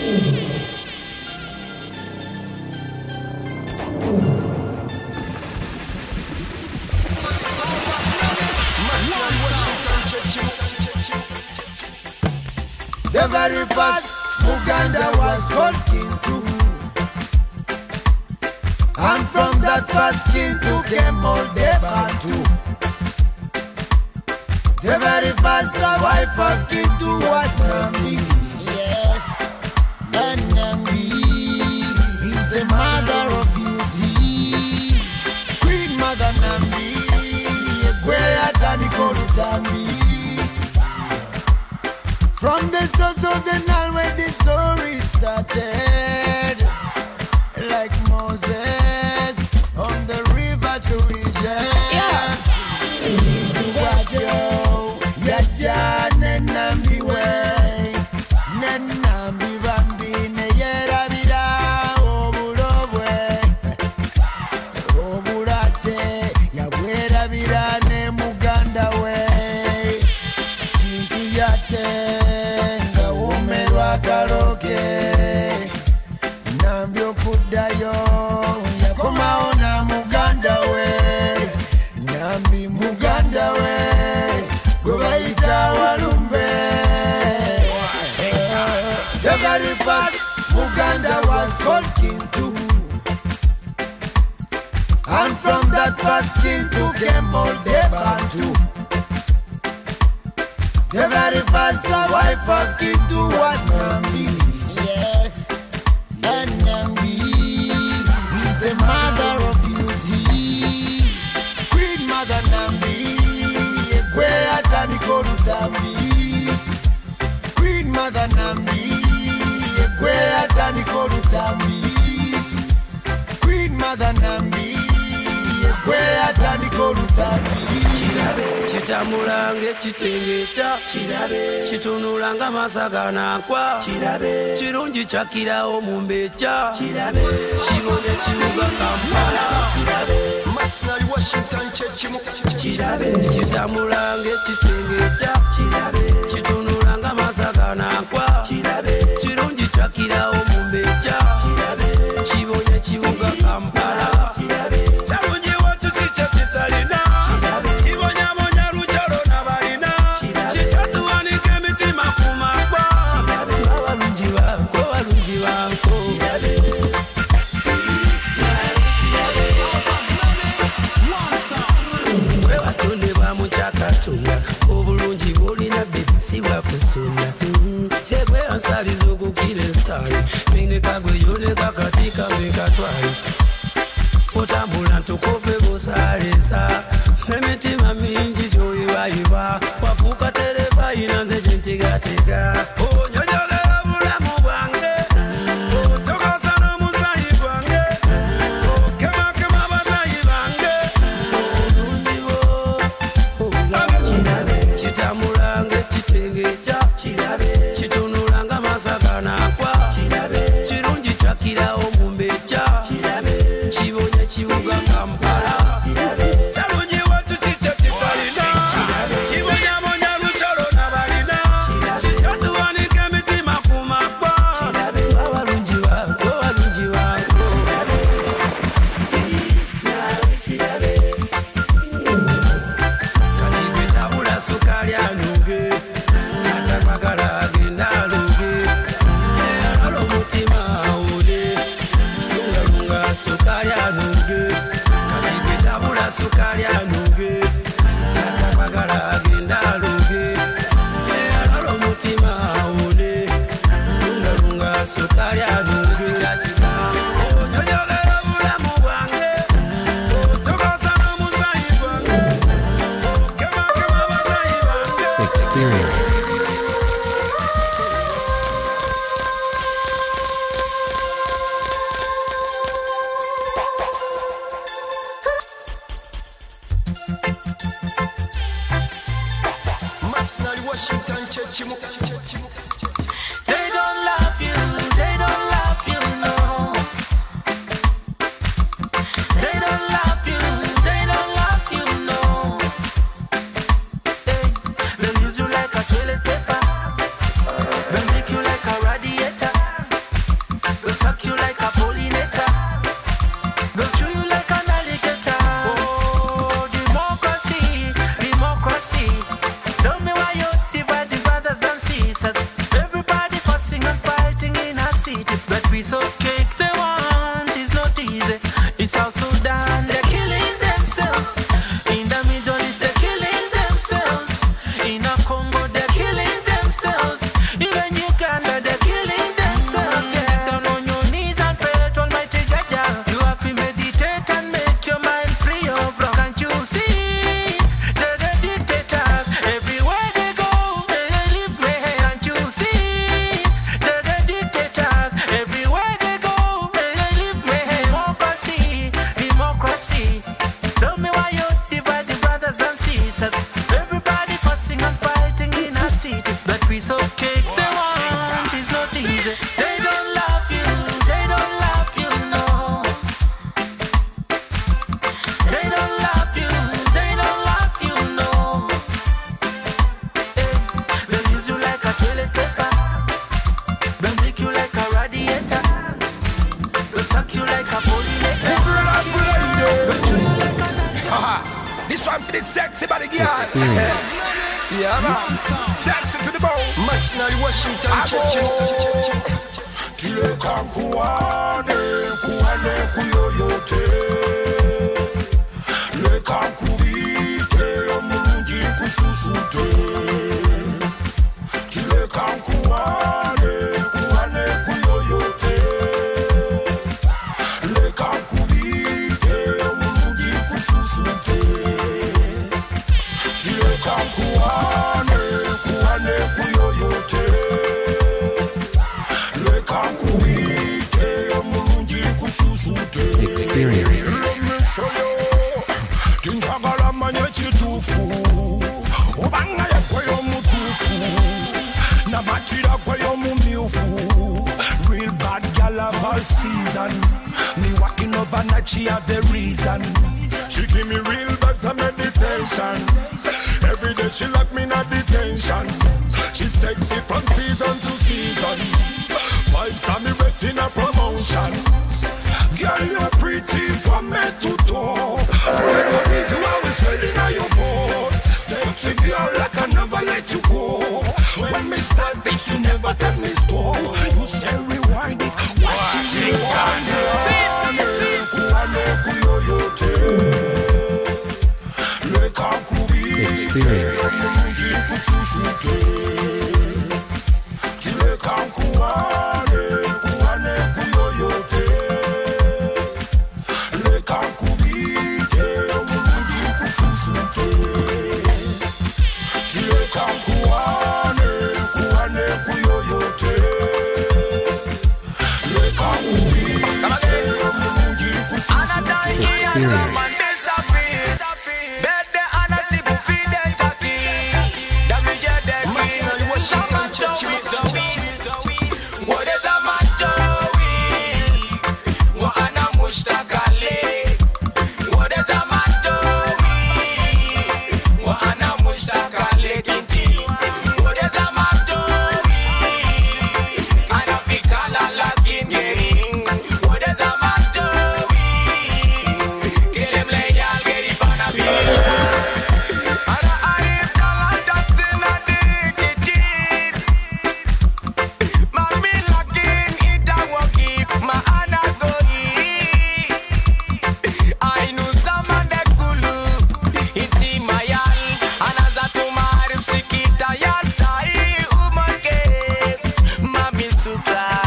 The very first Muganda was called King too. And from that first King too came Moldeva too. The very first wife of King too was Nambi. Yes, and Nambi is the mother of beauty. Queen Mother Nambi, Gwea Taniko Lutambi. From the source of the Nile where the story started, like Moses on the river to Egypt. Yaja nenambi we, nenambi bambi neyera bira obulobwe, obulate yabwera bira ne Muganda we, chintu yate. Kaloke nambyo kudayo yakomao na Muganda we, nambi Muganda we gwebayita walumbe. The very first Muganda was called King too, and from that first King too came Moldeva too. The very first wife of King too was Nambi. Yes, and Nambi is the mother of beauty. Queen Mother Nambi, Gwea Taniko Lutambi. Queen Mother Nambi, Gwea Taniko Lutambi. Queen Mother Nambi, Gwea Taniko Lutambi. Chitamulange chitengecha chitunulanga masagana kwa chirungi chakirawo mumbecha chibonye chibuga Kampala Masinari Washington chechimu chitamulange chitengecha chitunulanga masagana kwa chirungi chakirawo mumbecha chibonye chibuga Kampala chalungi watu chicha chitalina obulungi bwolina bebisi bwakusuna ebwe ansaliza okukira ensali mingeka gweyoneka kati kambe katwali otambula ntukove busalesa n'emitima mingi gyoyibayiba wafuuka tereva yina nze gyentigatega onyonyolera bulamu bwange otokasa n'omusayi gwange okemakema batayi bange chitamulange chitengecha chitunulanga masagana kwa chirungi chakirawo mumbecha chibonye chibuga Kampala chalungi watu chicha chitalina chibonyabonya lucholo nabalina chichatuwanika emitima kumakwa abalungi bango kati kwetabula sukali anuge atakwagala agenda aluge alala omutima awule lungalunga sukali anuge kati kwetabula sukali anuge atakwagala agenda aluge alala omutima awule lungalunga sukali anuge onyonyolera bulamu bwange otokasa n'omusayi gwange okemakema batayi bange. Masinari Washington chechimu They don't love you, they don't love piece of cake they want is not easy. In South Sudan, they're killing themselves. In the Middle East, they're killing themselves. In Congo, they're killing themselves. Even Uganda, they're killing themselves. Get down on your knees and pray to Almighty Jaja. You have to meditate and make your mind free of wrong. Can't you see? They're the dictators. Everywhere they go, they live me. Can't you see? They're the dictators. Everywhere they go, they live me. Democracy, democracy. Tell me why you divide the brothers and sisters. Everybody fussing and fighting in a city. That piece of cake they want is not easy. They don't love you, they don't love you, no. They don't love you, they don't love you, no. They'll use you like a toilet paper. They'll make you like a radiator. They'll suck you like a pollinator. This one for the sexy body girl. Yeah, man. Sexy to the bone. Masinari Washington Tile kankuane, kuane kuyoyote. Le kankubite, omunji kususute. Tile kankuane, kuane kuyoyote. Le kankubite, omunji kususute. Tile kankuane, kuane kuyoyote. Le kankuite, omunji kususute. Experience. Let me show you. Tinjagala manye chitufu. Obanga ya kweyo mutufu. Namatira kweyo mumiufu. Real bad gal of all season. Me walking over night, she have the reason. She give me real vibes and meditation. Every day she lock me in a detention. She's sexy from season to season. 5-star me waiting a promotion. Girl, you're pretty from head to toe. Forever need you, I was selling on your boat. Sexy girl, like I never let you go. When me start this, you never tell me stop. You say rewind it, wash it on. Kuane kuyoyote. Le kankubite, omunji kususute. Tile kankuane, kuane kuyoyote. Le kankubite, omunji kususute. Tile kankuane, kuane kuyoyote. Le kankubite, omunji kususute. Mami Sutra.